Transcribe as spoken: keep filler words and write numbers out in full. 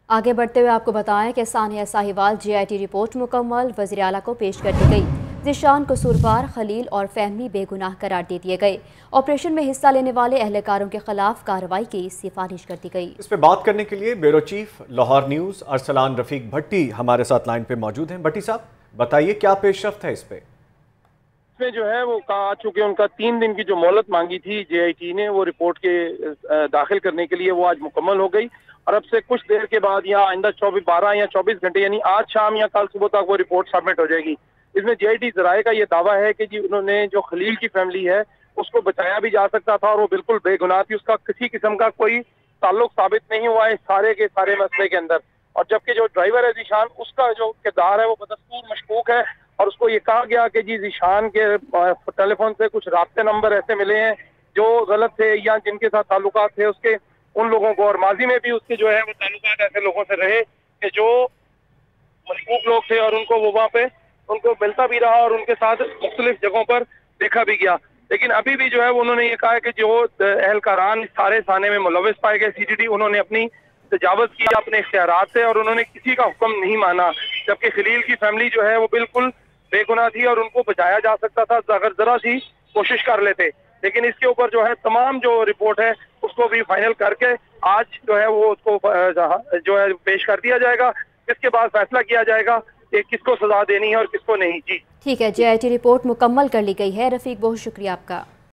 आगे बढ़ते हुए आपको बताएं कि सानिया Sahiwal J I T report मुकम्मल वज़ीर आला को पेश कर दी गई। ज़ीशान कसूरवार, खलील और फहमी बेगुनाह करार दे दिए गए। ऑपरेशन में हिस्सा लेने वाले अहलकारों के खिलाफ कार्रवाई की सिफारिश कर दी गई। इस पर बात करने के लिए bureau chief Lahore news Arsalan Rafiq Bhatti हमारे साथ लाइन पे मौजूद हैं। भट्टी साहब, बताइए क्या पेशरफ्त है इस पे? इसमें जो है वो कहा चुके उनका तीन दिन की जो मोहलत मांगी थी जे आई टी ने, वो रिपोर्ट के दाखिल करने के लिए, वो आज मुकम्मल हो गई और अब से कुछ देर के बाद या आइंदा चौबीस बारह या चौबीस घंटे यानी आज शाम या कल सुबह तक वो रिपोर्ट सबमिट हो जाएगी। इसमें जे आई टी जराए का ये दावा है कि जी उन्होंने जो खलील की फैमिली है उसको बचाया भी जा सकता था और वो बिल्कुल बेगुनाह थी, उसका किसी किस्म का कोई ताल्लुक साबित नहीं हुआ है सारे के सारे मसले के अंदर। और जबकि जो ड्राइवर है ज़ीशान, उसका जो किरदार है वो बदस्तूर मशकूक है और उसको ये कहा गया कि जी ज़ीशान के टेलीफोन से कुछ राब्ते नंबर ऐसे मिले हैं जो गलत थे या जिनके साथ ताल्लुकात थे उसके, उन लोगों को, और माजी में भी उसके जो है वो ताल्लुकात ऐसे लोगों से रहे कि जो मशकूक लोग थे और उनको वो वहाँ पे उनको मिलता भी रहा और उनके साथ मुख्तलिफ जगहों पर देखा भी गया। लेकिन अभी भी जो है वो उन्होंने ये कहा है कि जो एहलकारान सारे थाने में मुलविस पाए गए सी डी डी, उन्होंने अपनी तजावज़ किया अपने इख्तियारात से और उन्होंने किसी का हुक्म नहीं माना, जबकि खलील की फैमिली जो है वो बिल्कुल बेगुनाह थी और उनको बचाया जा सकता था अगर जरा सी कोशिश कर लेते। लेकिन इसके ऊपर जो है तमाम जो रिपोर्ट है उसको भी फाइनल करके आज जो है वो उसको जो है पेश कर दिया जाएगा। इसके बाद फैसला किया जाएगा कि किसको सजा देनी है और किसको नहीं। जी ठीक है, जे आई टी रिपोर्ट मुकम्मल कर ली गई है। रफीक, बहुत शुक्रिया आपका।